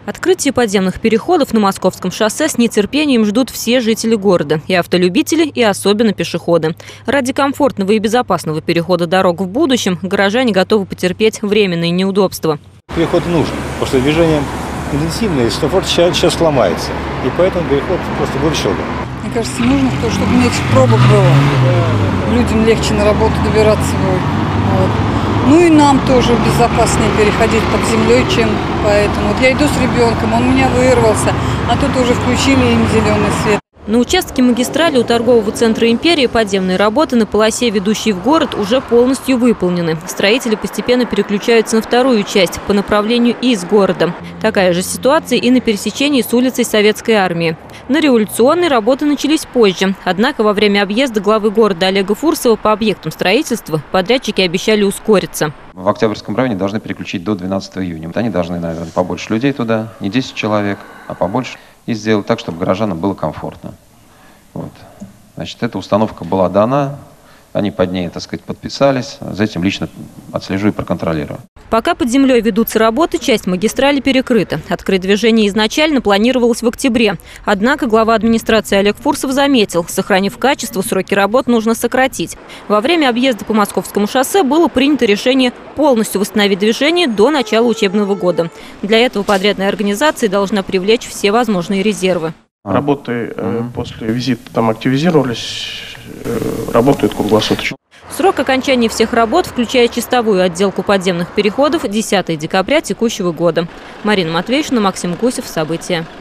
Открытие подземных переходов на Московском шоссе с нетерпением ждут все жители города. И автолюбители, и особенно пешеходы. Ради комфортного и безопасного перехода дорог в будущем горожане готовы потерпеть временные неудобства. Переход нужен, потому что движение интенсивное, и светофор сейчас сломается. И поэтому переход просто будет еще. Мне кажется, нужно, чтобы меньше пробок было. Людям легче на работу добираться будет. Вот. Ну и нам тоже безопаснее переходить под землей, чем поэтому. Вот я иду с ребенком, он у меня вырвался, а тут уже включили им зеленый свет. На участке магистрали у торгового центра «Империя» подземные работы на полосе, ведущей в город, уже полностью выполнены. Строители постепенно переключаются на вторую часть по направлению из города. Такая же ситуация и на пересечении с улицей Советской Армии. На революционной работы начались позже. Однако во время объезда главы города Олега Фурсова по объектам строительства подрядчики обещали ускориться. В Октябрьском районе должны переключить до 12 июня. Они должны, наверное, побольше людей туда, не 10 человек, а побольше. И сделать так, чтобы горожанам было комфортно. Вот. Значит, эта установка была дана, они под ней, так сказать, подписались. За этим лично отслежу и проконтролирую. Пока под землей ведутся работы, часть магистрали перекрыта. Открыть движение изначально планировалось в октябре. Однако глава администрации Олег Фурсов заметил, сохранив качество, сроки работ нужно сократить. Во время объезда по Московскому шоссе было принято решение полностью восстановить движение до начала учебного года. Для этого подрядная организация должна привлечь все возможные резервы. Работы после визита там активизировались, работают круглосуточно. Срок окончания всех работ, включая чистовую отделку подземных переходов, 10 декабря текущего года. Марина Матвейшина, Максим Гусев. События.